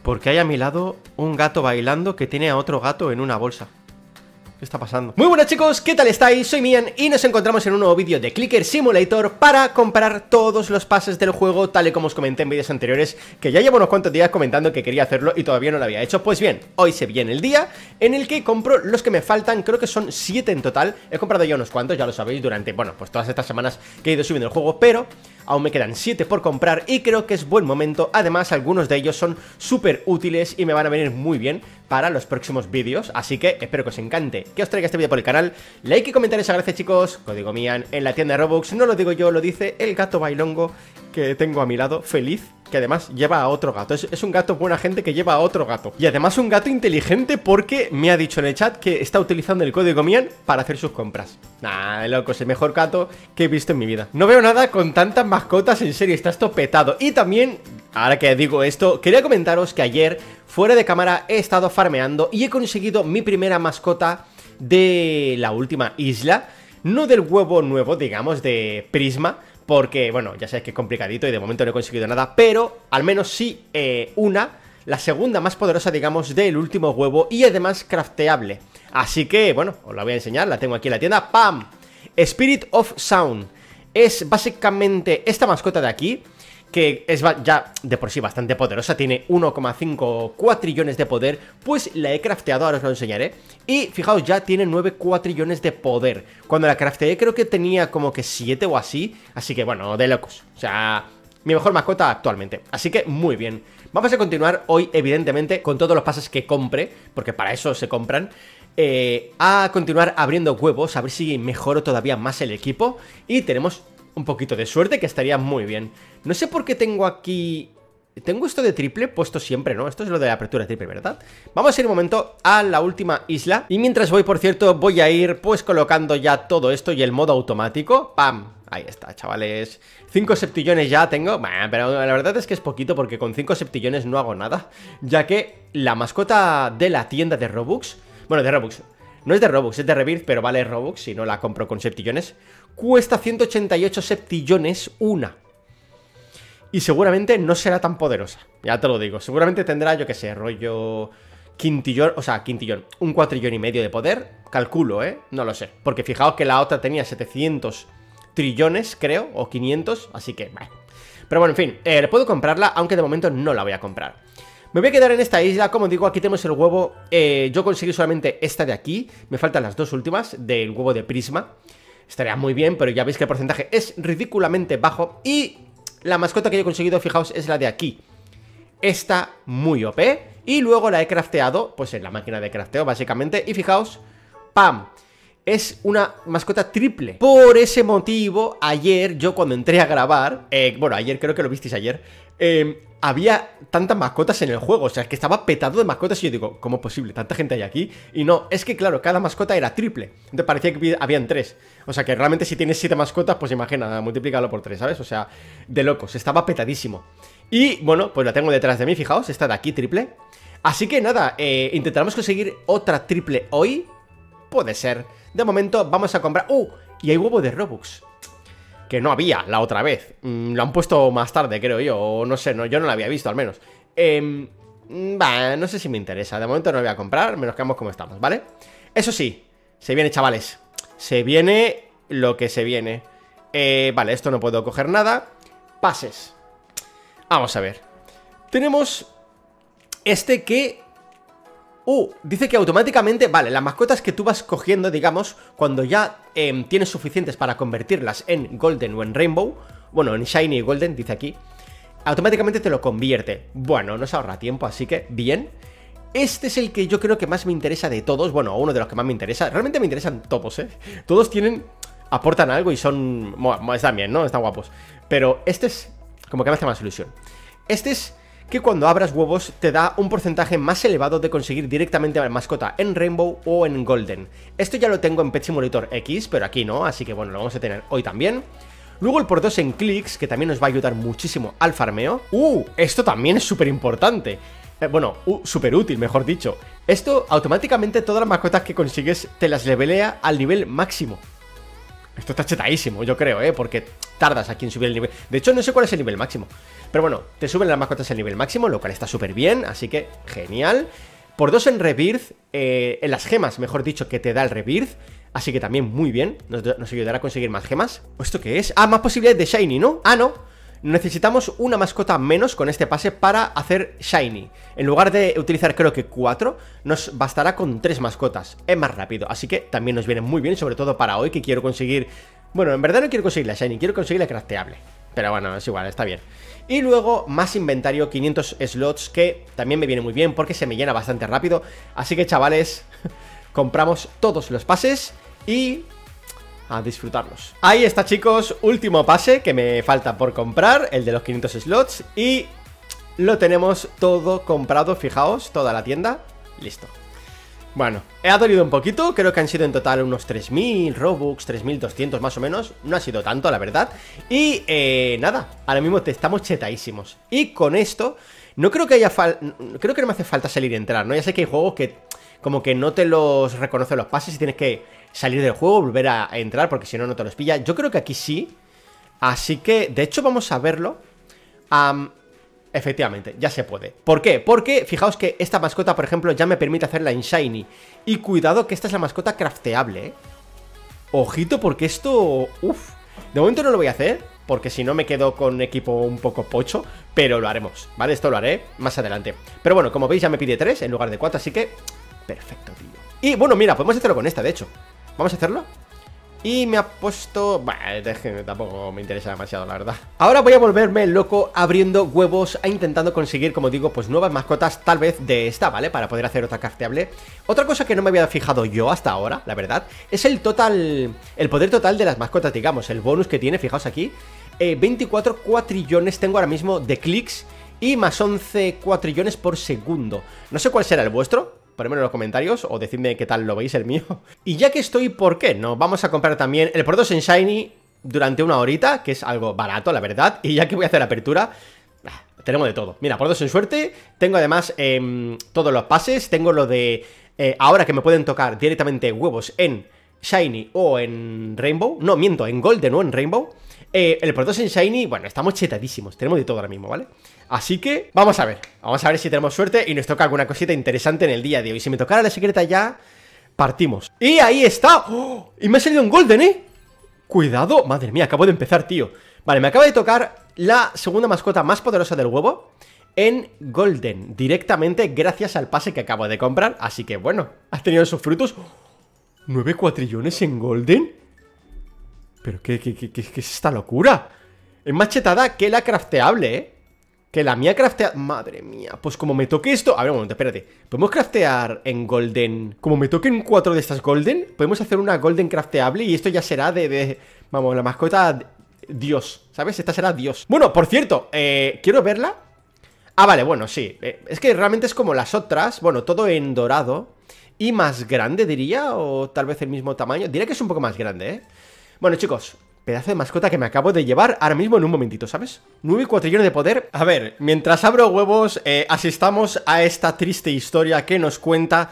Porque hay a mi lado un gato bailando que tiene a otro gato en una bolsa. ¿Qué está pasando? Muy buenas chicos, ¿qué tal estáis? Soy Mian y nos encontramos en un nuevo vídeo de Clicker Simulator para comprar todos los pases del juego, tal y como os comenté en vídeos anteriores, que ya llevo unos cuantos días comentando que quería hacerlo y todavía no lo había hecho. Pues bien, hoy se viene el día en el que compro los que me faltan, creo que son 7 en total. He comprado ya unos cuantos, ya lo sabéis, durante, bueno, pues todas estas semanas que he ido subiendo el juego, pero aún me quedan 7 por comprar y creo que es buen momento. Además, algunos de ellos son súper útiles y me van a venir muy bien para los próximos vídeos, así que espero que os encante que os traiga este vídeo por el canal. Like y comentarios, gracias chicos. Código Mian en la tienda de Robux, no lo digo yo, lo dice el gato bailongo que tengo a mi lado, feliz, que además lleva a otro gato. Es un gato buena gente que lleva a otro gato. Y además un gato inteligente porque me ha dicho en el chat que está utilizando el código Mian para hacer sus compras. Nah, loco, es el mejor gato que he visto en mi vida. No veo nada con tantas mascotas, en serio, está esto petado. Y también, ahora que digo esto, quería comentaros que ayer, fuera de cámara, he estado farmeando y he conseguido mi primera mascota de la última isla. No del huevo nuevo, digamos, de Prisma, porque, bueno, ya sabéis que es complicadito y de momento no he conseguido nada, pero al menos sí la segunda más poderosa, digamos, del último huevo y además crafteable. Así que, bueno, os la voy a enseñar, la tengo aquí en la tienda. ¡Pam! Spirit of Sound. Es básicamente esta mascota de aquí, que es ya de por sí bastante poderosa, tiene 1,5 cuatrillones de poder, pues la he crafteado, ahora os lo enseñaré. Y fijaos, ya tiene 9 cuatrillones de poder. Cuando la crafteé creo que tenía como que 7 o así, así que bueno, de locos. O sea, mi mejor mascota actualmente, así que muy bien. Vamos a continuar hoy, evidentemente, con todos los pases que compre, porque para eso se compran. A continuar abriendo huevos, a ver si mejoro todavía más el equipo. Y tenemos un poquito de suerte, que estaría muy bien. No sé por qué tengo aquí... Tengo esto de triple puesto siempre, ¿no? Esto es lo de la apertura triple, ¿verdad? Vamos a ir un momento a la última isla. Y mientras voy, por cierto, voy a ir pues colocando ya todo esto y el modo automático. ¡Pam! Ahí está, chavales. 5 septillones ya tengo. Bah, pero la verdad es que es poquito porque con 5 septillones no hago nada. Ya que la mascota de la tienda de Robux... Bueno, de Robux... No es de Robux, es de Rebirth, pero vale Robux si no la compro con septillones. Cuesta 188 septillones una. Y seguramente no será tan poderosa, ya te lo digo. Seguramente tendrá, yo que sé, rollo quintillón, o sea, quintillón, un cuatrillón y medio de poder. Calculo, no lo sé. Porque fijaos que la otra tenía 700 trillones, creo, o 500, así que, bah. Pero bueno, en fin, puedo comprarla, aunque de momento no la voy a comprar. Me voy a quedar en esta isla, como digo, aquí tenemos el huevo. Yo conseguí solamente esta de aquí. Me faltan las dos últimas del huevo de Prisma. Estaría muy bien, pero ya veis que el porcentaje es ridículamente bajo. Y la mascota que yo he conseguido, fijaos, es la de aquí. Esta muy OP. Y luego la he crafteado, pues en la máquina de crafteo, básicamente. Y fijaos, ¡pam! Es una mascota triple. Por ese motivo, ayer yo cuando entré a grabar, bueno, ayer creo que lo visteis ayer, había tantas mascotas en el juego, o sea, es que estaba petado de mascotas. Y yo digo, ¿cómo es posible? ¿Tanta gente hay aquí? Y no, es que claro, cada mascota era triple. Entonces parecía que habían 3. O sea, que realmente si tienes 7 mascotas, pues imagina, multiplícalo por 3, ¿sabes? O sea, de locos, estaba petadísimo. Y bueno, pues la tengo detrás de mí, fijaos, esta de aquí, triple. Así que nada, intentaremos conseguir otra triple hoy. Puede ser. De momento vamos a comprar... y hay huevo de Robux, que no había la otra vez. Lo han puesto más tarde, creo yo. O no sé, yo no lo había visto, al menos. No sé si me interesa. De momento no lo voy a comprar, nos quedamos como estamos, ¿vale? Eso sí, se viene, chavales. Se viene lo que se viene. Vale, esto no puedo coger nada. Pases. Vamos a ver. Tenemos este que... dice que automáticamente, vale, las mascotas que tú vas cogiendo, digamos, cuando ya tienes suficientes para convertirlas en Golden o en Rainbow, bueno, en Shiny y Golden, dice aquí, automáticamente te lo convierte. Bueno, nos ahorra tiempo, así que bien. Este es el que yo creo que más me interesa de todos, bueno, uno de los que más me interesa. Realmente me interesan todos, todos aportan algo y son... están bien, ¿no? Están guapos. Pero este es como que me hace más ilusión. Este es... que cuando abras huevos te da un porcentaje más elevado de conseguir directamente a la mascota en Rainbow o en Golden. Esto ya lo tengo en Pet Simulator X, pero aquí no, así que bueno, lo vamos a tener hoy también. Luego el por 2 en clics, que también nos va a ayudar muchísimo al farmeo. Esto también es súper importante. Bueno, súper útil, mejor dicho. Esto automáticamente todas las mascotas que consigues te las levelea al nivel máximo. Esto está chetadísimo, yo creo, porque tardas aquí en subir el nivel. De hecho, no sé cuál es el nivel máximo. Pero bueno, te suben las mascotas el nivel máximo, lo cual está súper bien, así que genial. Por 2 en Rebirth, en las gemas, mejor dicho, que te da el Rebirth. Así que también muy bien, nos ayudará a conseguir más gemas. ¿Esto qué es? Ah, más posibilidades de Shiny, ¿no? Ah, no. Necesitamos una mascota menos con este pase para hacer Shiny. En lugar de utilizar creo que 4, nos bastará con 3 mascotas. Es más rápido, así que también nos viene muy bien, sobre todo para hoy que quiero conseguir... Bueno, en verdad no quiero conseguir la Shiny, quiero conseguir la crafteable. Pero bueno, es igual, está bien. Y luego más inventario, 500 slots, que también me viene muy bien porque se me llena bastante rápido. Así que chavales, compramos todos los pases y... a disfrutarlos. Ahí está, chicos, último pase que me falta por comprar, el de los 500 slots. Y lo tenemos todo comprado, fijaos, toda la tienda. Listo. Bueno, ha dolido un poquito, creo que han sido en total unos 3000 Robux, 3200 más o menos. No ha sido tanto, la verdad. Y nada, ahora mismo estamos chetadísimos. Y con esto, no creo que haya creo que no me hace falta salir y entrar, ¿no? Ya sé que hay juegos que como que no te los reconoce los pases y tienes que salir del juego, volver a entrar, porque si no, no te los pilla. Yo creo que aquí sí. Así que, de hecho, vamos a verlo. Efectivamente, ya se puede. ¿Por qué? Porque, fijaos que esta mascota, por ejemplo, ya me permite hacerla en Shiny. Y cuidado que esta es la mascota crafteable, ¿eh? Ojito, porque esto... Uf. De momento no lo voy a hacer, porque si no me quedo con equipo un poco pocho. Pero lo haremos, ¿vale? Esto lo haré más adelante. Pero bueno, como veis ya me pide 3 en lugar de 4, así que... perfecto, tío. Y bueno, mira, podemos hacerlo con esta, de hecho. Vamos a hacerlo. Y me ha puesto... Bah, tampoco me interesa demasiado, la verdad. Ahora voy a volverme loco abriendo huevos e intentando conseguir, como digo, pues nuevas mascotas, tal vez de esta, ¿vale? Para poder hacer otra crafteable. Otra cosa que no me había fijado yo hasta ahora, la verdad, es el total... el poder total de las mascotas, digamos. El bonus que tiene, fijaos aquí. 24 cuatrillones tengo ahora mismo de clics y más 11 cuatrillones por segundo. No sé cuál será el vuestro. Ponedmelo en los comentarios o decidme qué tal lo veis el mío. Y ya que estoy, ¿por qué no? Vamos a comprar también el por 2 en Shiny durante una horita, que es algo barato, la verdad. Y ya que voy a hacer apertura, tenemos de todo. Mira, por 2 en suerte, tengo además todos los pases. Tengo lo de ahora que me pueden tocar directamente huevos en Shiny o en Rainbow. No, miento, en Golden o en Rainbow. El por 2 en Shiny, bueno, estamos chetadísimos. Tenemos de todo ahora mismo, ¿vale? Así que vamos a ver si tenemos suerte y nos toca alguna cosita interesante en el día de hoy. Si me tocara la secreta ya, partimos. Y ahí está. ¡Oh! Y me ha salido un Golden, ¿eh? Cuidado, madre mía, acabo de empezar, tío. Vale, me acaba de tocar la segunda mascota más poderosa del huevo en Golden, directamente gracias al pase que acabo de comprar. Así que bueno, has tenido sus frutos. 9 cuatrillones en Golden. ¿Pero qué es esta locura? Es más chetada que la crafteable, ¿eh? Que la mía craftea... Madre mía, pues como me toque esto... A ver, un momento, espérate. ¿Podemos craftear en Golden? Como me toquen 4 de estas Golden, podemos hacer una Golden crafteable y esto ya será Vamos, la mascota... Dios, ¿sabes? Esta será Dios. Bueno, por cierto, quiero verla. Ah, vale, bueno, sí. Es que realmente es como las otras. Bueno, todo en dorado. Y más grande, diría. O tal vez el mismo tamaño. Diría que es un poco más grande, ¿eh? Bueno, chicos, pedazo de mascota que me acabo de llevar ahora mismo en un momentito, ¿sabes? 9 cuatrillones de poder. A ver, mientras abro huevos, asistamos a esta triste historia que nos cuenta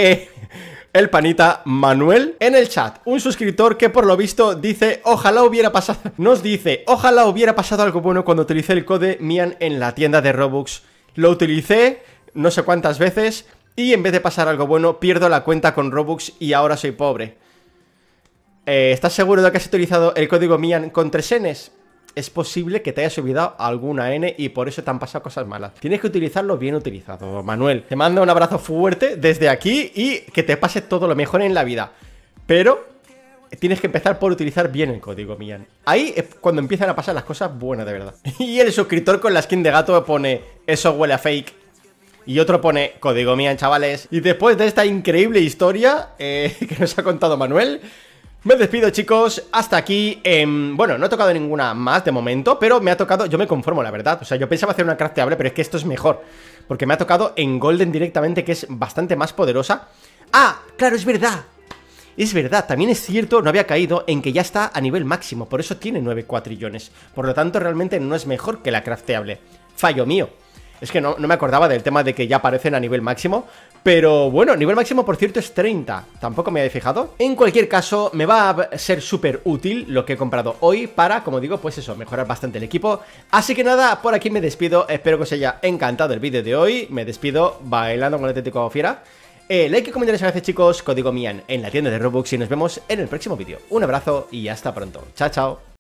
el panita Manuel en el chat. Un suscriptor que por lo visto dice, ojalá hubiera pasado... Nos dice, ojalá hubiera pasado algo bueno cuando utilicé el code Mian en la tienda de Robux. Lo utilicé no sé cuántas veces y en vez de pasar algo bueno, pierdo la cuenta con Robux y ahora soy pobre. ¿Estás seguro de que has utilizado el código Mian con 3 Ns? Es posible que te hayas olvidado alguna N y por eso te han pasado cosas malas. Tienes que utilizarlo bien utilizado, Manuel. Te mando un abrazo fuerte desde aquí y que te pase todo lo mejor en la vida. Pero tienes que empezar por utilizar bien el código Mian. Ahí es cuando empiezan a pasar las cosas buenas de verdad. Y el suscriptor con la skin de gato pone, eso huele a fake. Y otro pone, código Mian, chavales. Y después de esta increíble historia que nos ha contado Manuel... Me despido, chicos, hasta aquí. Bueno, no he tocado ninguna más de momento, pero me ha tocado, yo me conformo, la verdad. O sea, yo pensaba hacer una crafteable, pero es que esto es mejor, porque me ha tocado en Golden directamente, que es bastante más poderosa. ¡Ah! Claro, es verdad. Es verdad, también es cierto, no había caído en que ya está a nivel máximo, por eso tiene 9 cuatrillones. Por lo tanto, realmente no es mejor que la crafteable. Fallo mío. Es que no me acordaba del tema de que ya aparecen a nivel máximo, Pero bueno, nivel máximo por cierto es 30. Tampoco me había fijado. En cualquier caso, me va a ser súper útil lo que he comprado hoy para, como digo, pues eso, mejorar bastante el equipo. Así que nada, por aquí me despido. Espero que os haya encantado el vídeo de hoy. Me despido bailando con el auténtico fiera. Like y comentarios a veces, chicos, código Mian en la tienda de Robux y nos vemos en el próximo vídeo. Un abrazo y hasta pronto. Chao, chao.